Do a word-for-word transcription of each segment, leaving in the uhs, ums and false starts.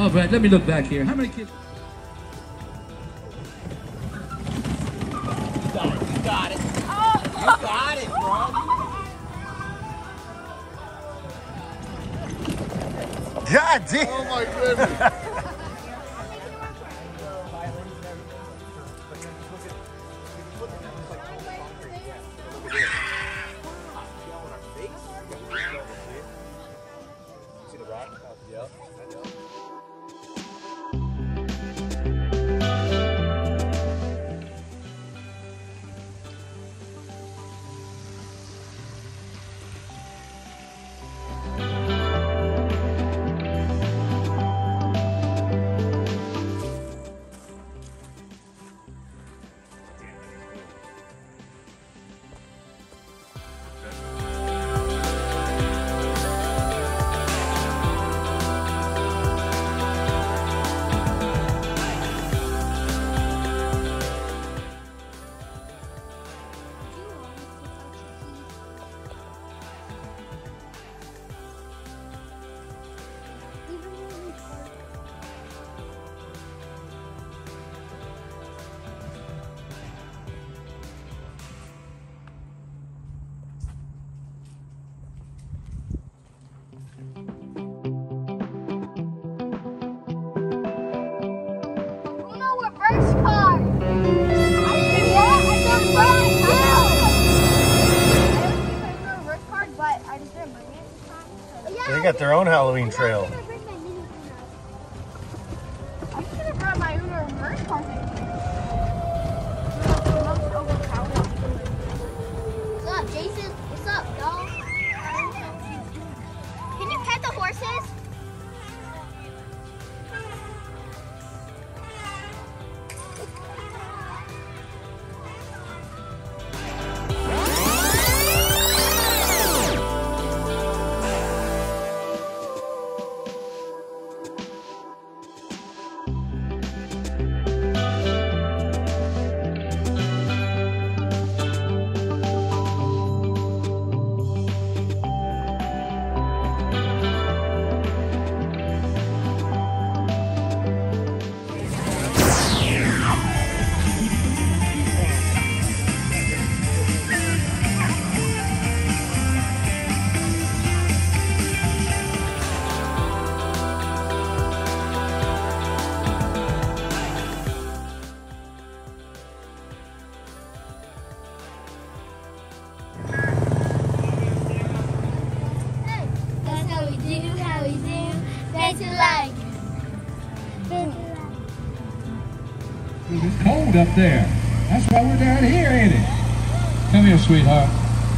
All right, let me look back here. How many kids? You got it. You got it. Oh. You got it, bro. God damn. Oh my goodness. They got their own Halloween trail. I should have brought my Uno reverse card. What's up, Jason? What's up, y'all? Can you pet the horses? It's cold up there. That's why we're down here, ain't it? Come here, sweetheart.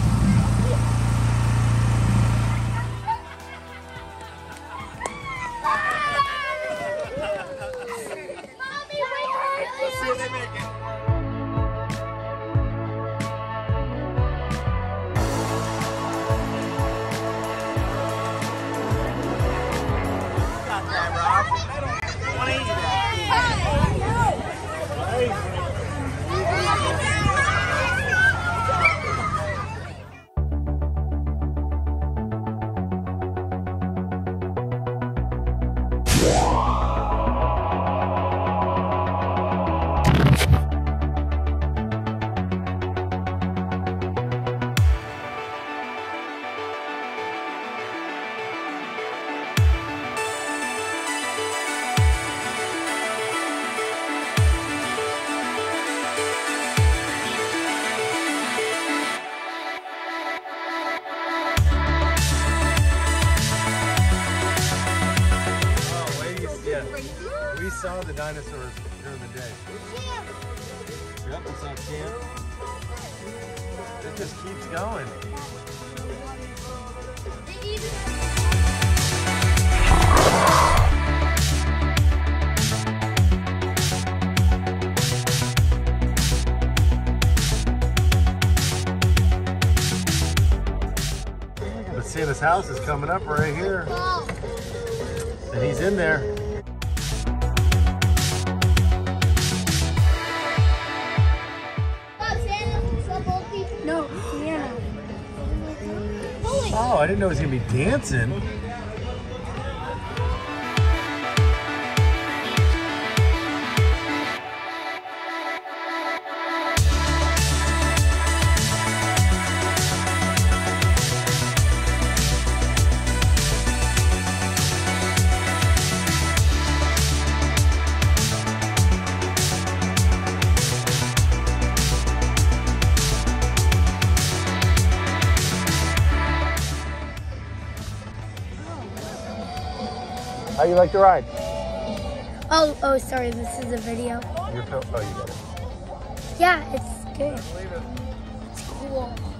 We saw the dinosaurs during the day. Yep, it's on camp. It just keeps going. But Santa's house is coming up right here. And he's in there. No, Santa. Oh, I didn't know he was gonna be dancing. How you like the ride? Oh, oh, sorry. This is a video. You're fil- oh, you got it. Yeah, it's good. Leave it. It's cool.